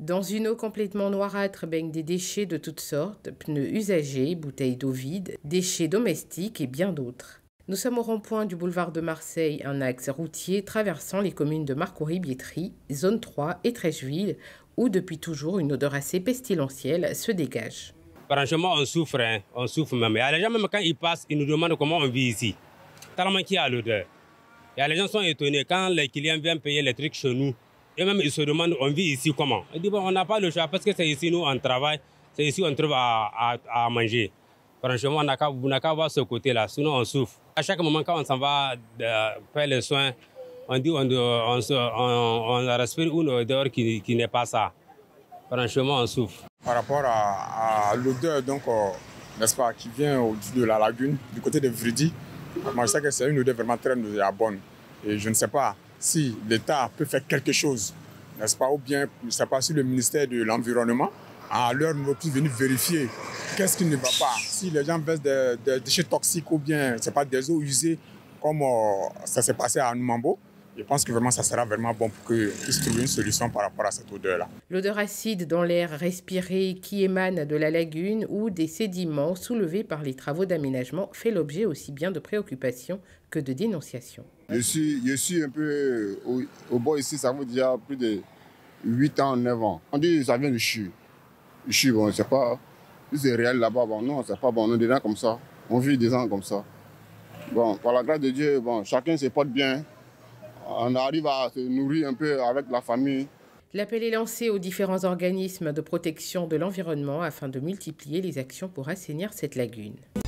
Dans une eau complètement noirâtre baignent des déchets de toutes sortes, pneus usagés, bouteilles d'eau vides, déchets domestiques et bien d'autres. Nous sommes au rond-point du boulevard de Marseille, un axe routier traversant les communes de Marcory-Biétry, zone 3 et Trècheville, où depuis toujours une odeur assez pestilentielle se dégage. Franchement, on souffre, hein. On souffre même. Il y a les gens, même quand ils passent, ils nous demandent comment on vit ici. Tellement qu'il y a l'odeur. Et les gens sont étonnés quand les clients viennent payer les trucs chez nous. Et même ils se demandent, on vit ici comment? Ils disent, bon, on n'a pas le choix parce que c'est ici, nous, on travaille. C'est ici, on trouve à manger. Franchement, on n'a qu'à voir ce côté-là, sinon on souffre. À chaque moment, quand on s'en va faire les soins, on dit on respire une odeur qui n'est pas ça. Franchement, on souffre. Par rapport à l'odeur, donc, n'est-ce pas, qui vient au-dessus de la lagune, du côté de Vridi, moi je sais que c'est une odeur vraiment très nauséabonde. Et je ne sais pas si l'État peut faire quelque chose, n'est-ce pas, ou bien, je ne sais pas si le ministère de l'Environnement, à l'heure nous pu venir vérifier qu'est-ce qui ne va pas. Si les gens versent des déchets toxiques ou bien, c'est pas des eaux usées, comme ça s'est passé à Numambo, je pense que vraiment ça sera vraiment bon pour qu'ils puissent trouver une solution par rapport à cette odeur-là. L'odeur acide dans l'air respiré qui émane de la lagune ou des sédiments soulevés par les travaux d'aménagement fait l'objet aussi bien de préoccupations que de dénonciations. Je suis un peu au bord ici, ça fait déjà plus de 8 ans, 9 ans. On dit que ça vient du CHU. Le CHU, bon, c'est pas... Si c'est réel là-bas, bon, non, c'est pas bon. On est des gens comme ça. On vit des gens comme ça. Bon, par la grâce de Dieu, bon, chacun se porte bien. On arrive à se nourrir un peu avec la famille. L'appel est lancé aux différents organismes de protection de l'environnement afin de multiplier les actions pour assainir cette lagune.